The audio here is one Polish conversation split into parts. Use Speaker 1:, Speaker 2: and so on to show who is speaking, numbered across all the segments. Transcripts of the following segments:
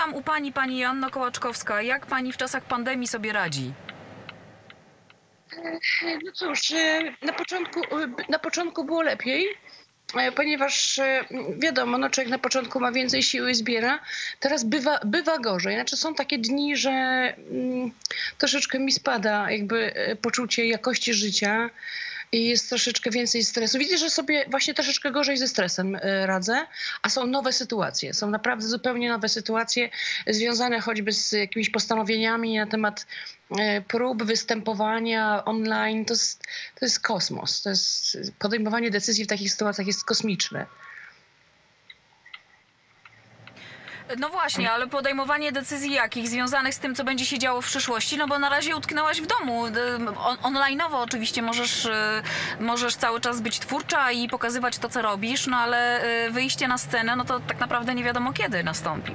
Speaker 1: tam u pani, pani Joanno Kołaczkowska, jak pani w czasach pandemii sobie radzi?
Speaker 2: No cóż, na początku było lepiej, ponieważ wiadomo, no człowiek na początku ma więcej siły i zbiera. Teraz bywa gorzej. Znaczy są takie dni, że troszeczkę mi spada jakby poczucie jakości życia i jest troszeczkę więcej stresu. Widzę, że sobie właśnie troszeczkę gorzej ze stresem radzę, a są nowe sytuacje. Są naprawdę zupełnie nowe sytuacje związane choćby z jakimiś postanowieniami na temat prób występowania online. To jest kosmos. To jest podejmowanie decyzji w takich sytuacjach jest kosmiczne.
Speaker 1: No właśnie, ale podejmowanie decyzji jakich? Związanych z tym, co będzie się działo w przyszłości? No bo na razie utknęłaś w domu. Online'owo oczywiście możesz cały czas być twórcza i pokazywać to, co robisz, no ale wyjście na scenę, no to tak naprawdę nie wiadomo kiedy nastąpi.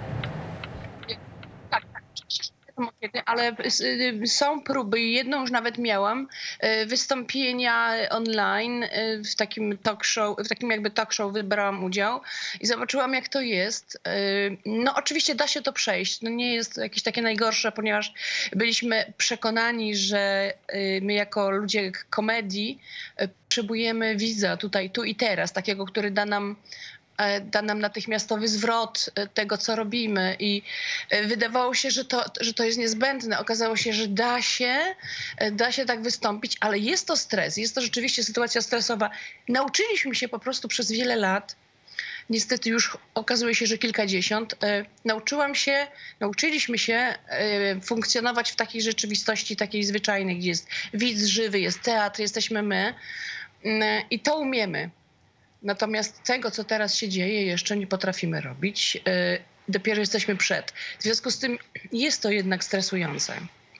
Speaker 2: Tak, kiedy, ale są próby i jedną już nawet miałam, wystąpienia online w takim talk show, w takim jakby talk show wybrałam udział i zobaczyłam, jak to jest. No oczywiście da się to przejść, no nie jest jakieś takie najgorsze, ponieważ byliśmy przekonani, że my jako ludzie komedii potrzebujemy widza tutaj, tu i teraz, takiego, który da nam natychmiastowy zwrot tego, co robimy i wydawało się, że to jest niezbędne. Okazało się, że da się tak wystąpić, ale jest to stres, jest to rzeczywiście sytuacja stresowa. Nauczyliśmy się po prostu przez wiele lat, niestety już okazuje się, że kilkadziesiąt, nauczyliśmy się funkcjonować w takiej rzeczywistości, takiej zwyczajnej, gdzie jest widz żywy, jest teatr, jesteśmy my i to umiemy. Natomiast tego, co teraz się dzieje, jeszcze nie potrafimy robić. Dopiero jesteśmy przed. W związku z tym jest to jednak stresujące.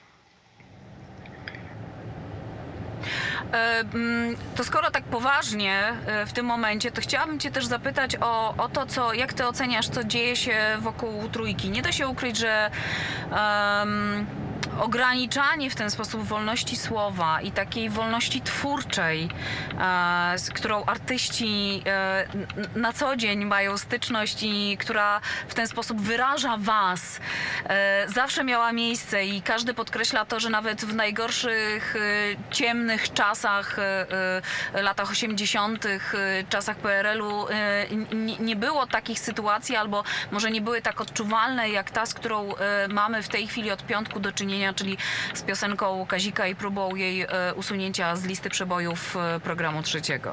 Speaker 1: To skoro tak poważnie w tym momencie, to chciałabym cię też zapytać o to, jak ty oceniasz, co dzieje się wokół Trójki. Nie da się ukryć, że ograniczanie w ten sposób wolności słowa i takiej wolności twórczej, z którą artyści na co dzień mają styczność i która w ten sposób wyraża was, zawsze miała miejsce i każdy podkreśla to, że nawet w najgorszych, ciemnych czasach, latach 80., czasach PRL-u nie było takich sytuacji, albo może nie były tak odczuwalne jak ta, z którą mamy w tej chwili od piątku do czynienia, czyli z piosenką Kazika i próbą jej usunięcia z listy przebojów programu trzeciego.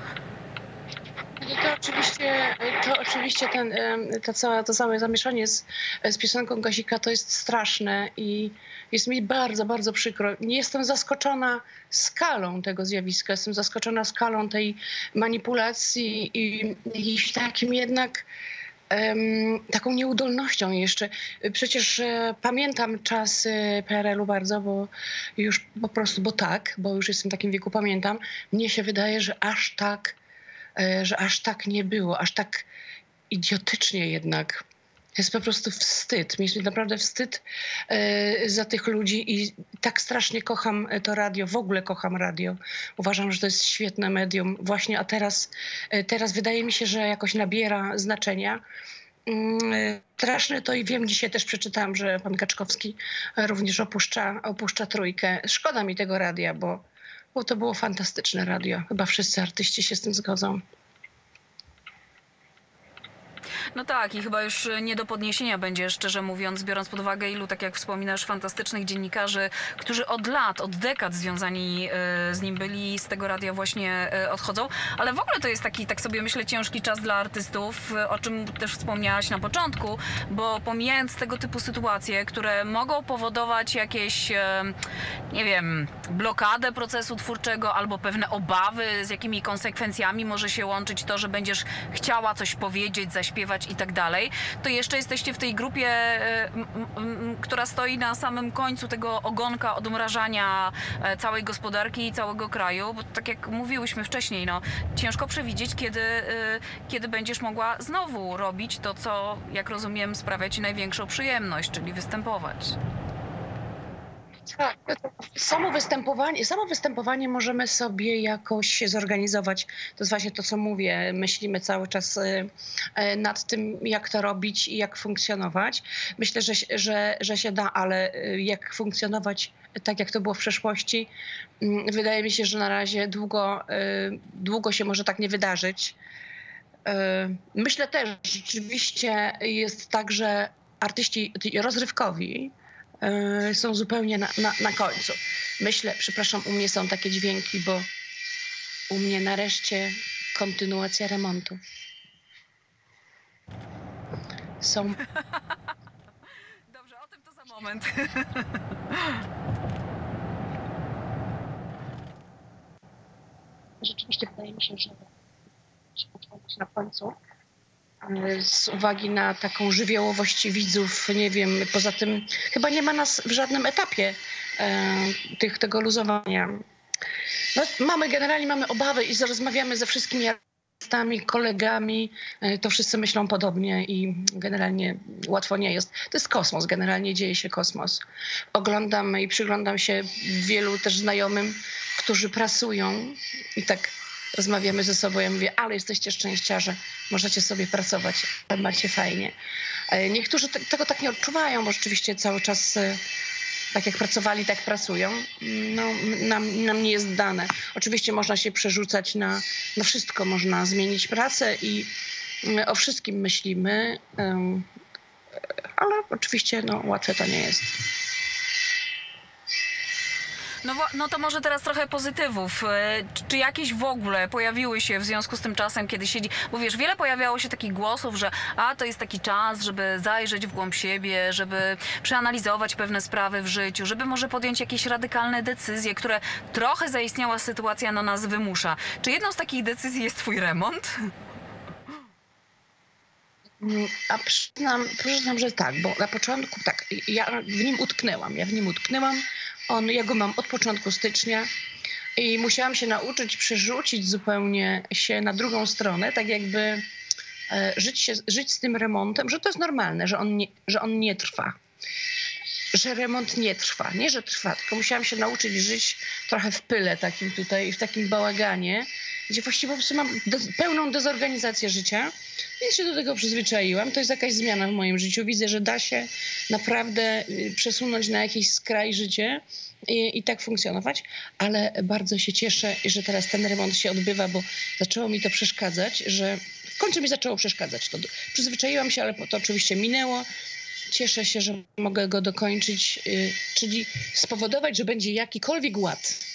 Speaker 2: To oczywiście to całe zamieszanie z piosenką Kazika to jest straszne i jest mi bardzo, bardzo przykro. Nie jestem zaskoczona skalą tego zjawiska, jestem zaskoczona skalą tej manipulacji i takim jednak taką nieudolnością jeszcze. Przecież pamiętam czasy PRL-u bardzo, bo już po prostu, bo już jestem w takim wieku, pamiętam. Mnie się wydaje, że aż tak nie było, aż tak idiotycznie jednak. Jest po prostu wstyd. Mi jest naprawdę wstyd za tych ludzi i tak strasznie kocham to radio. W ogóle kocham radio. Uważam, że to jest świetne medium. Właśnie, a teraz wydaje mi się, że jakoś nabiera znaczenia. Straszne to i wiem, dzisiaj też przeczytałam, że pan Kaczkowski również opuszcza Trójkę. Szkoda mi tego radia, bo to było fantastyczne radio. Chyba wszyscy artyści się z tym zgodzą.
Speaker 1: No tak, i chyba już nie do podniesienia będzie, szczerze mówiąc, biorąc pod uwagę, ilu, tak jak wspominasz, fantastycznych dziennikarzy, którzy od lat, od dekad związani z nim byli, z tego radia właśnie odchodzą. Ale w ogóle to jest taki, tak sobie myślę, ciężki czas dla artystów, o czym też wspomniałaś na początku, bo pomijając tego typu sytuacje, które mogą powodować jakieś, nie wiem, blokadę procesu twórczego albo pewne obawy, z jakimi konsekwencjami może się łączyć to, że będziesz chciała coś powiedzieć, zaśpiewać i tak dalej, to jeszcze jesteście w tej grupie, która stoi na samym końcu tego ogonka odmrażania całej gospodarki i całego kraju, bo tak jak mówiłyśmy wcześniej, no, ciężko przewidzieć, kiedy będziesz mogła znowu robić to, co, jak rozumiem, sprawia ci największą przyjemność, czyli występować.
Speaker 2: Tak, samo występowanie możemy sobie jakoś zorganizować. To jest właśnie to, co mówię. Myślimy cały czas nad tym, jak to robić i jak funkcjonować. Myślę, że się da, ale jak funkcjonować tak, jak to było w przeszłości, wydaje mi się, że na razie długo się może tak nie wydarzyć. Myślę też, że rzeczywiście jest tak, że artyści rozrywkowi są zupełnie na końcu. Myślę, przepraszam, u mnie są takie dźwięki, bo u mnie nareszcie kontynuacja remontu. Są...
Speaker 1: Dobrze, o tym to za moment.
Speaker 2: Rzeczywiście wydaje mi się, że na końcu. Z uwagi na taką żywiołowość widzów, nie wiem, poza tym chyba nie ma nas w żadnym etapie tego luzowania. No, generalnie mamy obawy i rozmawiamy ze wszystkimi artystami, kolegami, to wszyscy myślą podobnie i generalnie łatwo nie jest. To jest kosmos, generalnie dzieje się kosmos. Oglądam i przyglądam się wielu też znajomym, którzy prasują i tak rozmawiamy ze sobą. Ja mówię, ale jesteście szczęściarze, możecie sobie pracować, macie fajnie. Niektórzy tego tak nie odczuwają, bo rzeczywiście cały czas tak jak pracowali, tak pracują. No, nam nie jest dane. Oczywiście można się przerzucać na wszystko, można zmienić pracę i o wszystkim myślimy, ale oczywiście łatwe to nie jest.
Speaker 1: No to może teraz trochę pozytywów. Czy jakieś w ogóle pojawiły się w związku z tym czasem, kiedy siedzi... Bo wiesz, wiele pojawiało się takich głosów, że to jest taki czas, żeby zajrzeć w głąb siebie, żeby przeanalizować pewne sprawy w życiu, żeby może podjąć jakieś radykalne decyzje, które trochę zaistniała sytuacja na nas wymusza. Czy jedną z takich decyzji jest twój remont?
Speaker 2: A przyznam, że tak, bo na początku tak, ja w nim utknęłam. Ja go mam od początku stycznia i musiałam się nauczyć przerzucić zupełnie się na drugą stronę, tak jakby żyć z tym remontem, że to jest normalne, że on nie trwa. Że remont nie trwa, nie że trwa, tylko musiałam się nauczyć żyć trochę w pyle takim tutaj, w takim bałaganie, gdzie właściwie po prostu mam pełną dezorganizację życia, więc się do tego przyzwyczaiłam. To jest jakaś zmiana w moim życiu. Widzę, że da się naprawdę przesunąć na jakiś skraj życie i tak funkcjonować, ale bardzo się cieszę, że teraz ten remont się odbywa, bo zaczęło mi to przeszkadzać, że w końcu mi zaczęło przeszkadzać. To przyzwyczaiłam się, ale to oczywiście minęło. Cieszę się, że mogę go dokończyć, czyli spowodować, że będzie jakikolwiek ład.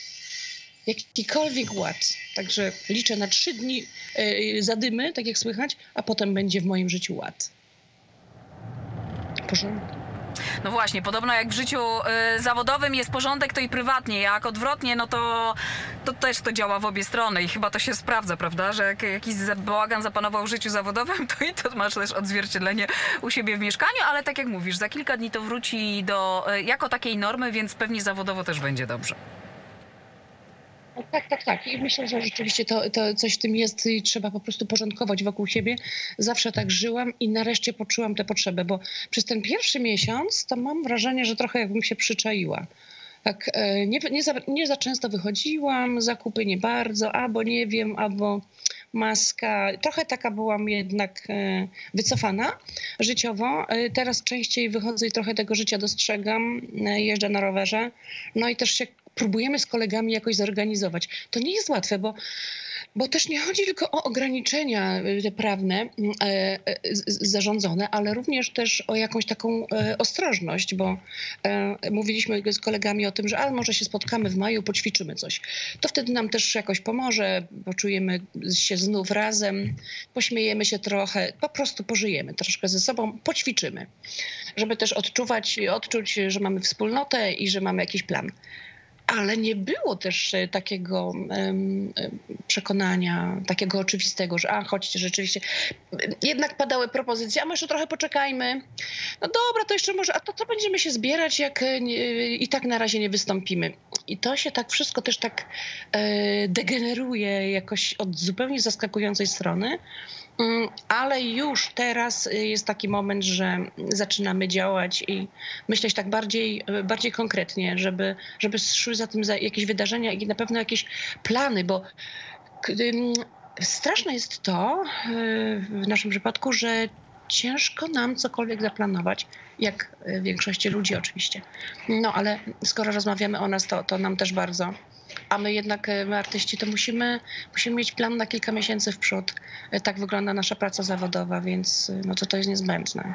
Speaker 2: Także liczę na 3 dni zadymy, tak jak słychać, a potem będzie w moim życiu ład. Porządek.
Speaker 1: No właśnie, podobno jak w życiu zawodowym jest porządek, to i prywatnie. Jak odwrotnie, no to też to działa w obie strony i chyba to się sprawdza, prawda? Że jak jakiś bałagan zapanował w życiu zawodowym, to i to masz też odzwierciedlenie u siebie w mieszkaniu, ale tak jak mówisz, za kilka dni to wróci jako takiej normy, więc pewnie zawodowo też będzie dobrze.
Speaker 2: Tak. I myślę, że rzeczywiście to coś w tym jest i trzeba po prostu porządkować wokół siebie. Zawsze tak żyłam i nareszcie poczułam tę potrzebę, bo przez ten pierwszy miesiąc to mam wrażenie, że trochę jakbym się przyczaiła. Tak, nie za często wychodziłam, zakupy nie bardzo, albo nie wiem, albo maska. Trochę taka byłam jednak wycofana życiowo. Teraz częściej wychodzę i trochę tego życia dostrzegam. Jeżdżę na rowerze. No i też się próbujemy z kolegami jakoś zorganizować. To nie jest łatwe, bo też nie chodzi tylko o ograniczenia te prawne zarządzone, ale również też o jakąś taką ostrożność, bo mówiliśmy z kolegami o tym, że może się spotkamy w maju, poćwiczymy coś. To wtedy nam też jakoś pomoże, poczujemy się znów razem, pośmiejemy się trochę, po prostu pożyjemy troszkę ze sobą, poćwiczymy, żeby też odczuć, że mamy wspólnotę i że mamy jakiś plan. Ale nie było też takiego przekonania, takiego oczywistego, że chodźcie rzeczywiście. Jednak padały propozycje, a my jeszcze trochę poczekajmy. No dobra, to jeszcze może, a to będziemy się zbierać, jak i tak na razie nie wystąpimy. I to się tak wszystko też tak degeneruje jakoś od zupełnie zaskakującej strony. Ale już teraz jest taki moment, że zaczynamy działać i myśleć tak bardziej konkretnie, żeby szły za tym jakieś wydarzenia i na pewno jakieś plany, bo straszne jest to w naszym przypadku, że ciężko nam cokolwiek zaplanować, jak większości ludzi oczywiście. No ale skoro rozmawiamy o nas, to nam też bardzo. A my jednak, my artyści, to musimy mieć plan na kilka miesięcy w przód. Tak wygląda nasza praca zawodowa, więc no to jest niezbędne.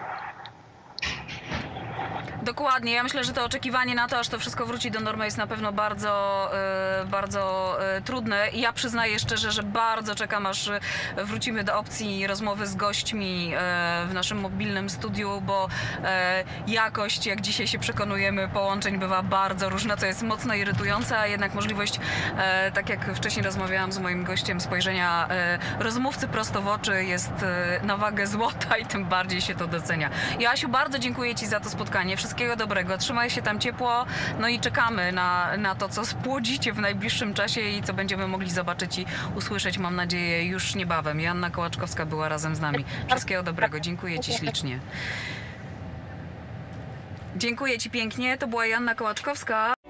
Speaker 1: Dokładnie. Ja myślę, że to oczekiwanie na to, aż to wszystko wróci do normy, jest na pewno bardzo trudne. I ja przyznaję szczerze, że bardzo czekam, aż wrócimy do opcji rozmowy z gośćmi w naszym mobilnym studiu, bo jakość, jak dzisiaj się przekonujemy, połączeń bywa bardzo różna, co jest mocno irytujące, a jednak możliwość, tak jak wcześniej rozmawiałam z moim gościem, spojrzenia rozmówcy prosto w oczy jest na wagę złota i tym bardziej się to docenia. Joasiu, bardzo dziękuję Ci za to spotkanie. Wszystkiego dobrego. Trzymaj się tam ciepło. No i czekamy na to, co spłodzicie w najbliższym czasie i co będziemy mogli zobaczyć i usłyszeć, mam nadzieję, już niebawem. Joanna Kołaczkowska była razem z nami. Wszystkiego dobrego. Dziękuję Ci ślicznie. Dziękuję Ci pięknie. To była Joanna Kołaczkowska.